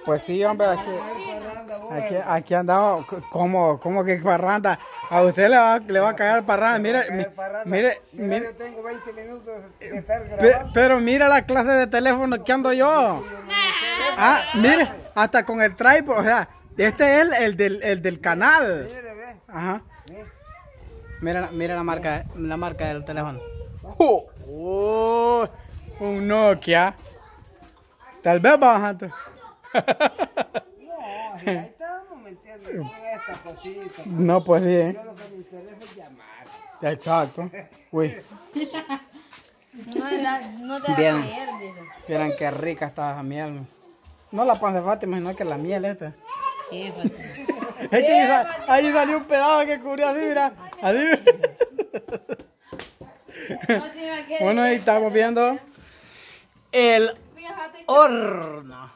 pues sí, hombre, aquí andamos, como que parranda. A usted le va a caer parranda, mire. Yo tengo 20 minutos de estar grabando. Pero mira la clase de teléfono que ando yo. Ah, mire, hasta con el tripod, o sea, este es el del canal. Mire, ve. Ajá. Mira la marca del teléfono. Un Nokia. Tal vez bajando. No, ahí estamos, ¿me entiendes? Con esta cosita. No, pues sí. Yo lo que me interesa es llamar. Exacto. Uy. No te va a creer, dice. Vieran qué rica está esa miel. No la pan de Fátima, sino que la miel esta. ¿Qué pasa? Es que ahí salió un pedazo que cubrió así, mira. Así. Bueno, ahí estamos viendo el horno.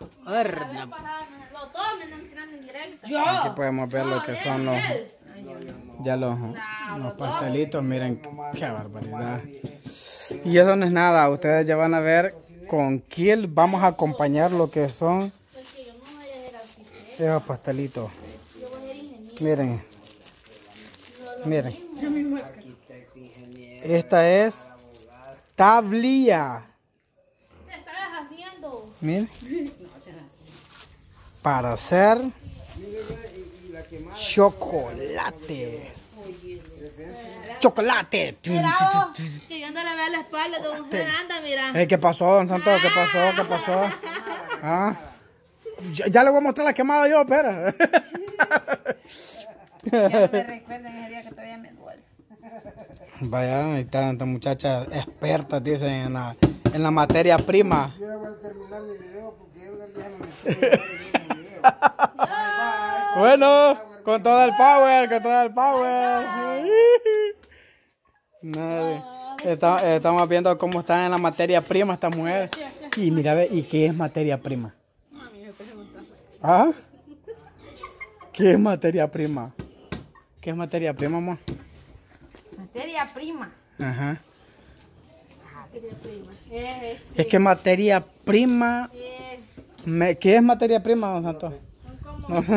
Aquí podemos ver lo que son los pastelitos. Miren qué barbaridad. Y eso no es nada. Ustedes ya van a ver con quién vamos a acompañar lo que son esos pastelitos. Miren. Esta es tablilla. ¿Qué estás haciendo? Miren. Para hacer chocolate. Chocolate. Mira vos, que yo ando a ver la espalda de don Fernanda, mira. ¿Qué pasó, don Santos? ¿Qué pasó? ¿Ah? Ya le voy a mostrar la quemada yo, espera. Ya no me recuerden ese día que todavía me duele. Vaya, ahí están estas muchachas expertas, dicen, en la materia prima. Yo voy a terminar mi video porque Edgar ya me metió en el video. Bueno, con todo el power. Estamos viendo cómo están en la materia prima estas mujeres. Y mira, ve, ¿y qué es materia prima? ¿Ah? ¿Qué es materia prima? ¿Qué es materia prima, amor? Materia prima. Ajá. Materia prima. Es que materia prima... ¿Qué es materia prima, don Santos? No. ¿Y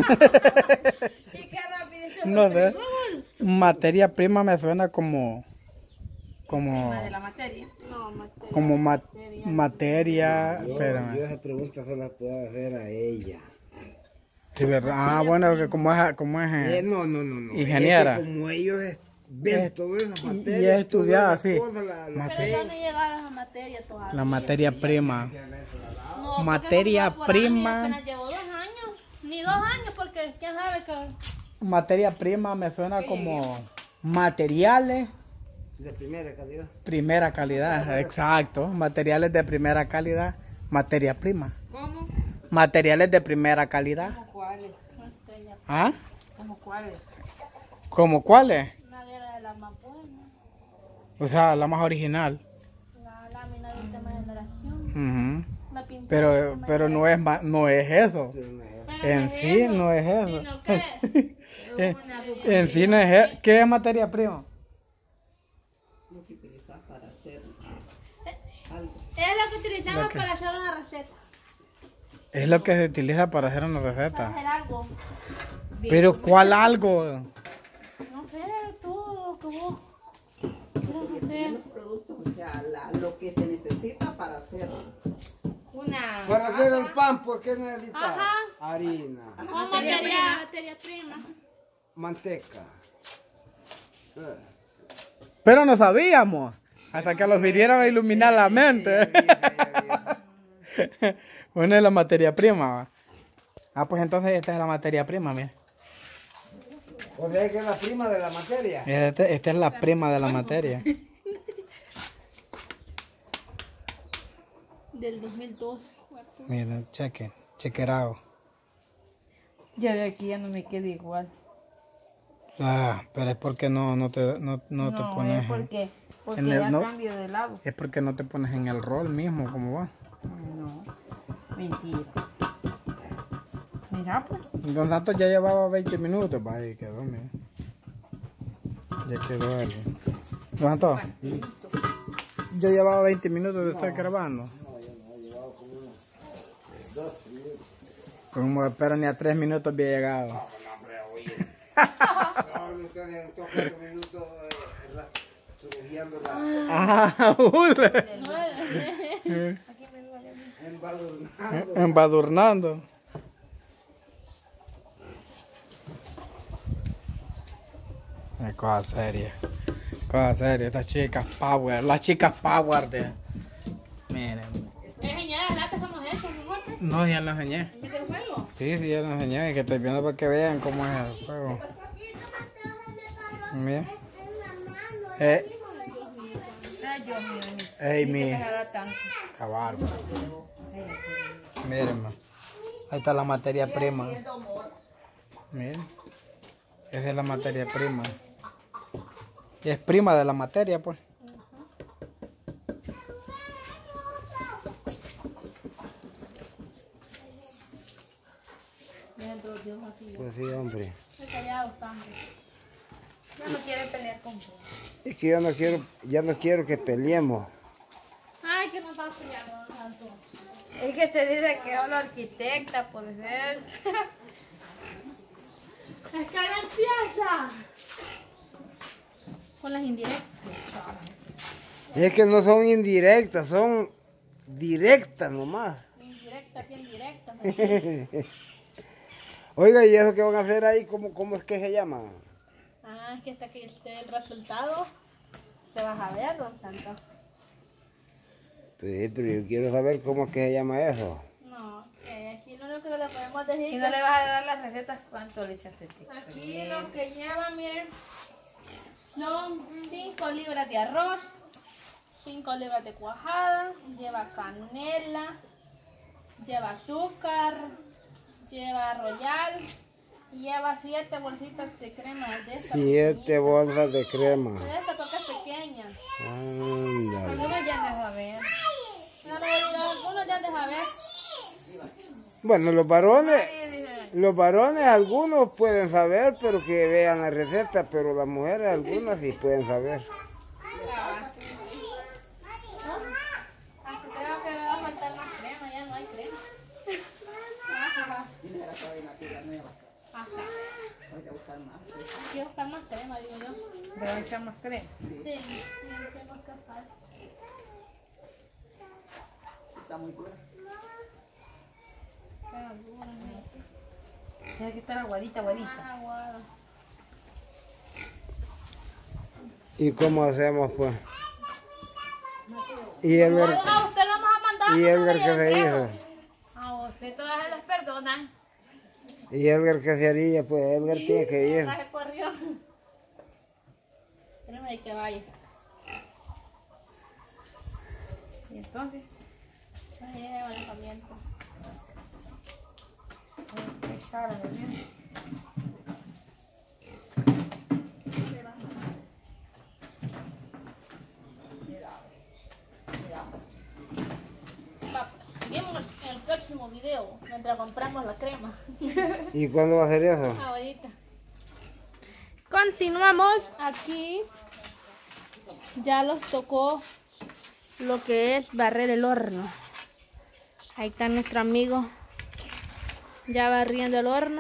qué rápido? No sé. Materia prima me suena como... Prima de la materia. No, materia. Como materia... Yo Espérame. esa pregunta se la puedo hacer a ella. Sí, ¿verdad? Ah, bueno, que como es No. ingeniera. Es que como ellos ven todas esas materias. Y es estudiada, sí. Pero yo no llegaron a materia todavía. La materia prima. No, materia porque por prima. año, apenas llevo 2 años. Ni 2 años porque quién sabe que... Materia prima me suena como materiales. De primera calidad. Primera calidad, exacto. Materiales de primera calidad. Materia prima. ¿Cómo? Materiales de primera calidad. ¿Cómo cuáles? ¿Ah? ¿Cómo cuáles? ¿Cómo cuáles? Madera de la más buena. O sea, la más original. La lámina de última generación. Ujú. La pintura de última Pero no es eso. En sí no es eso. Sino que En sí no es eso. ¿Qué es materia prima? Lo que utilizas para hacer algo. es lo que utilizamos para hacer una receta. Es lo que se utiliza para hacer una Para receta. hacer algo. Pero ¿cuál algo? No sé, tú, que vos. Creo que sea Los productos, o sea, lo que se necesita para hacer. una... Para hacer el pan, pues, ¿qué necesitas? Ajá. Harina, Materia prima. manteca. Pero no sabíamos. Hasta que los vinieron a iluminar la mente. Bueno, es la materia prima. ¿Va? Ah, pues entonces esta es la materia prima, mira. O sea que es la prima de la materia. Esta es la prima de la materia. Del 2012. Mira, chequeado. Ya de aquí ya no me queda igual. Ah, pero es porque no te pones. Es porque en el- ya no. cambio de lado. Es porque no te pones en el rol mismo, como va. No, mentira. Mira, pues. Don Santos ya llevaba 20 minutos, va, ahí quedó, mira. Ya quedó él. Don Santos, ya llevaba 20 minutos de estar grabando. Pero ni a 3 minutos había llegado. No, ustedes en 4 minutos subiendo la... Hule. embadurnando. Embadurnando. Es cosa seria. Cosa seria. Estas chicas power. Las chicas power de... Miren. Enseñar las latas como hechas, mejor. No, ya lo enseñé. ¿En el juego? Sí, ya lo enseñé. Que estoy viendo para que vean cómo es el juego. Miren. Ay, Dios mío. Ey, mi. Tanto. Cabar. Miren, ma. Ahí está la materia prima. Miren. Esa es la materia prima. Es prima de la materia, pues. Pues sí, hombre. Estoy callado tanto. Ya no quiere pelear con vos. Es que ya no quiero que peleemos. Ay, que no estás peleando tanto. Es que te dice que es la arquitecta, por ser. Es que ahora empieza. Con las indirectas. Es que no son indirectas, son directas nomás. Indirecta, bien directa. Oiga, ¿y eso que van a hacer ahí? ¿Cómo es que se llama? Ah, es que hasta que esté el resultado, te vas a ver, don Santo. Pues, pero yo quiero saber cómo es que se llama eso. No, aquí lo único que le podemos decir. Y no le vas a dar las recetas, ¿cuánto le echaste? Aquí lo que lleva, miren, son 5 libras de arroz, 5 libras de cuajada, lleva canela, lleva azúcar, lleva royal y lleva 7 bolsitas de crema de esta. 7 bolsas de crema. De esta porque es pequeña. Ándale. Algunos ya no va a ver. Algunos ya deja ver. Bueno, los varones algunos pueden saber, pero que vean la receta, pero las mujeres algunas sí pueden saber. Aunque creo que le va a faltar más crema, ya no hay crema. Y la cadena tira nueva. Ajá. Hay que buscar más. Quiero buscar más crema, digo yo. Le va a echar más crema. Sí, no tengo que pasar. Está muy dura. Tiene que estar aguadita, aguadita. Más aguada. ¿Y cómo hacemos, pues? ¿Y Edgar, A usted lo vamos a mandar. y Edgar qué se hizo? A usted todas se las perdonan. ¿Y Edgar qué se haría? Pues Edgar tiene que ir. Se corrió. Espérame ahí que vaya. Y entonces, Ahí es el alojamiento. echar la verdura. Seguimos en el próximo video mientras compramos la crema. ¿Y cuándo va a ser eso? Ahorita. Continuamos aquí. Ya los tocó lo que es barrer el horno. Ahí está nuestro amigo ya barriendo el horno.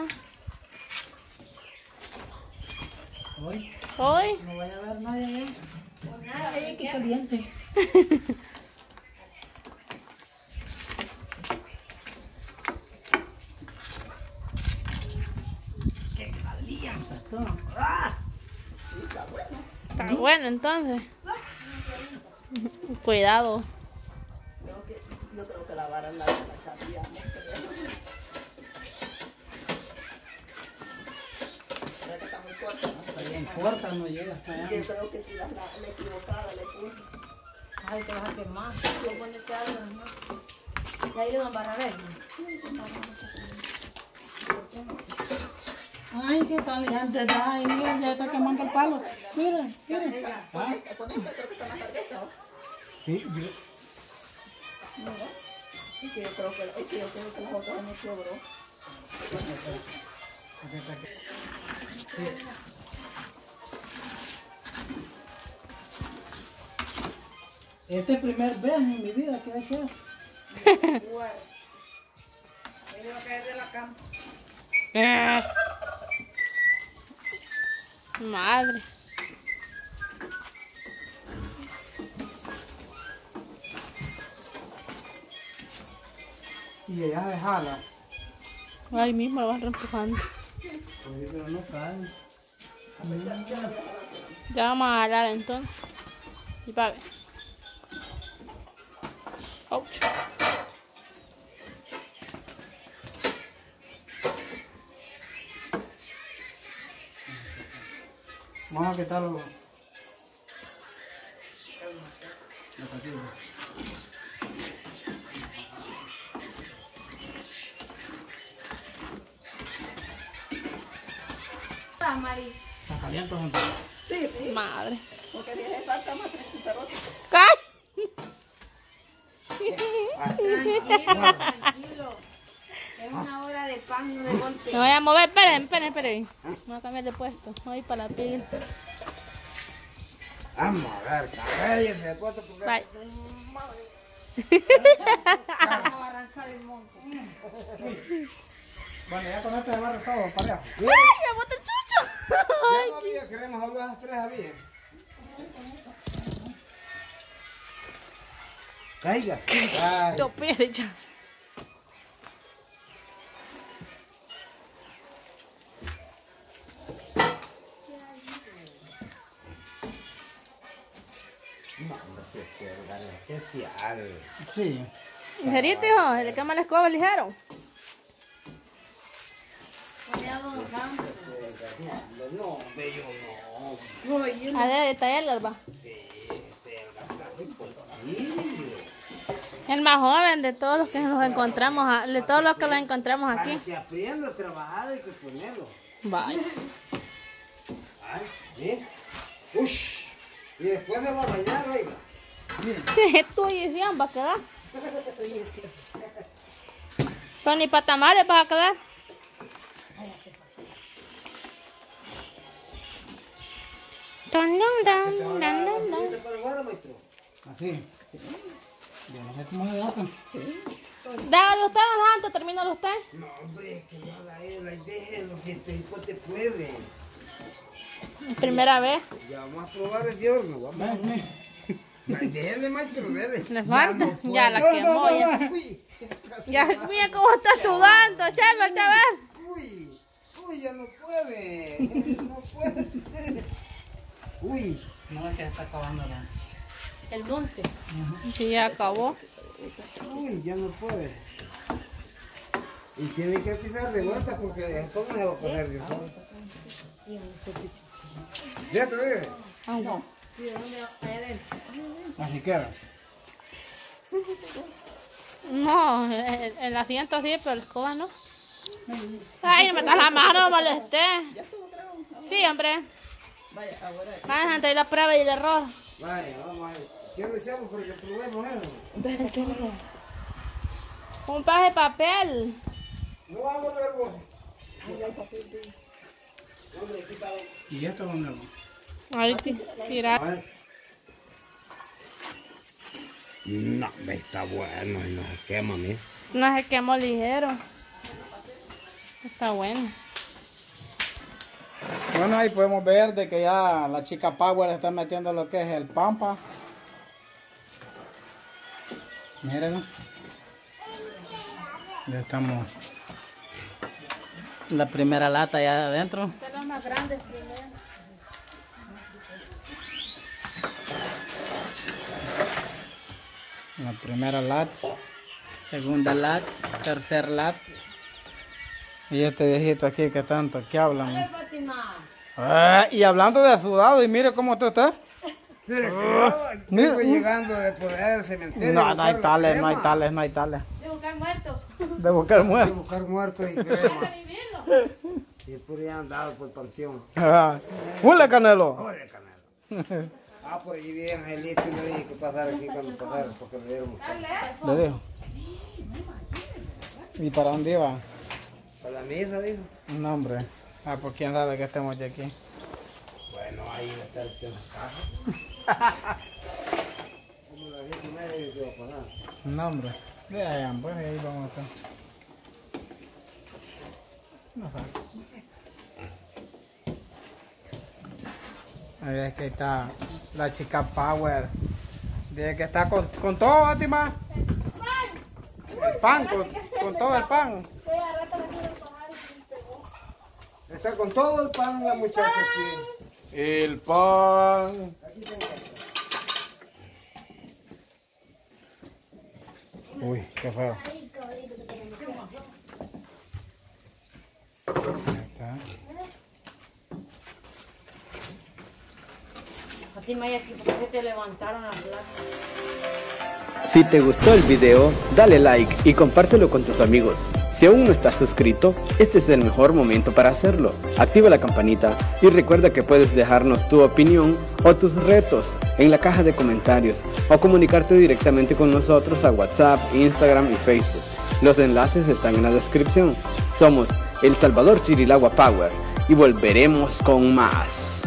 Hoy. No vaya a ver nadie ahí. Pues nada, Qué caliente. Está bueno entonces. Cuidado. Yo creo que la vara la cambiamos. Pero que está muy corta, ¿no? Está bien corta, no llega hasta allá. Yo creo que si la equivocada le puse. Ay, te vas a quemar. Tú ponete algo, ¿no? Ya ayudan para ver. Ay, qué caliente está. Ay, mira, ya está quemando el palo. Mira, mira. Ah, Ponete, creo que está más tarjeta, ¿no? sí, Es que yo creo que las otras me sobró. Este es primer vez en mi vida que he hecho eso. Me iba a caer de la cama. Madre. Y ella se jala. Ahí mismo lo vas reempujando. Oye, pero no cae. Ya vamos a jalar entonces. Y pague. Ouch. Vamos a quitarlo. La patilla. Mari. Está caliente, gente. Sí, sí. Madre. Porque le hace falta más tres. ¡Ay! Tranquilo. Es una hora de pan, no de golpe. Me voy a mover, esperen. Me voy a cambiar de puesto. Voy para la pila. Vamos a ver, cabellos de puesto porque... Bye. Vamos a arrancar el monte. Bueno, ya con esto se va todo parejo. ¡Ay, me bota el chucho! Ya no había, queremos hablar las tres había. Caiga. Ay. Yo pide ya. No, no sé qué, algo especial. Sí. Ligerito, hijo. Se le quema la escoba ligero. No, bello no. Oye, A ver, está el garba. Sí, el gafáfico. Sí. El más joven de todos los que nos encontramos, de todos los que los encontramos Para aquí. que aprenda a trabajar hay que ponerlo. Vaya. Ay, ¿eh? Ush. Y después se va a bañar, oiga. Tú y Sian va a quedar. Pero ni para tamales vas a quedar. Dun, dun, dun, dun, dun, dun. ¿Te para afuera, maestro? Así. Yo no sé cómo se hace. Dágalo usted, don Santo, termínalo usted. No, hombre, que no haga él, ahí déjenlo, si este hijo te puede. Es primera vez. Ya vamos a probar ese horno, vamos. Ven. Ay, déjenle, maestro, déjenle. Le falta. no Ya la puedo. quemó. Ya, Uy, ya mira cómo está sudando. Chema, ¿te ves? uy, ya no puede. No puede. Uy. No, es que está acabando la... el monte. Sí, ya acabó. Uy, ya no puede. Y tiene que pisar de vuelta porque después no se va a poner de sol. ¿Ya te dije? Agua. ¿Y de dónde va? Allá adentro. Así queda. No, el asiento sí, pero la escoba no. Ay, no me das la mano, no molesté. Sí, hombre. Vaya, ahora. Vaya, gente, ahí la prueba y el error. Vaya, vamos a ver. ¿Qué le echamos porque probemos eso? Un paje de papel. No vamos a ver vos. Y esto es lo nuevo. Ahí tirar. A ver. No, está bueno y no se quema, mira. No se quemó ligero. Está bueno. Bueno, ahí podemos ver de que ya la chica Power está metiendo lo que es el pampa. Mírenlo. Ya estamos. La primera lata ya adentro. De los más grandes primero. La primera lat. Segunda lat. Tercer lat. Y este viejito aquí que tanto que hablan. Dale, Fátima. Y hablando de sudado, y mire cómo tú estás. Vengo llegando de por allá del cementerio. No, no hay tales, no hay tales, no hay tales. De buscar muertos. De buscar De muertos. buscar muertos y Hay crema. que vivirlo. Y por ahí andado por el panteón. ¡Hule, Canelo! Oye, canal. Ah, por allí vi a Angelito y le dije que pasara aquí cuando pasara porque le dieron Le dijo. ¿Y para dónde iba? a la misa, dijo. No, hombre. Pues quién sabe que estemos ya aquí. Bueno, ahí va a estar en las casas. Como las 10:30 que va a pasar. No, hombre. Vean, pues ahí vamos a estar. No sé. Ahí es que está la chica Power. Dice que está con todo, Fátima. El pan, con todo el pan. Está con todo el pan la muchacha aquí. El pan. Uy, qué feo. Ahí está. Fátima, ¿y aquí por qué te levantaron las placas? Si te gustó el video, dale like y compártelo con tus amigos. Si aún no estás suscrito, este es el mejor momento para hacerlo. Activa la campanita y recuerda que puedes dejarnos tu opinión o tus retos en la caja de comentarios o comunicarte directamente con nosotros a WhatsApp, Instagram y Facebook. Los enlaces están en la descripción. Somos El Salvador Chirilagua Power y volveremos con más.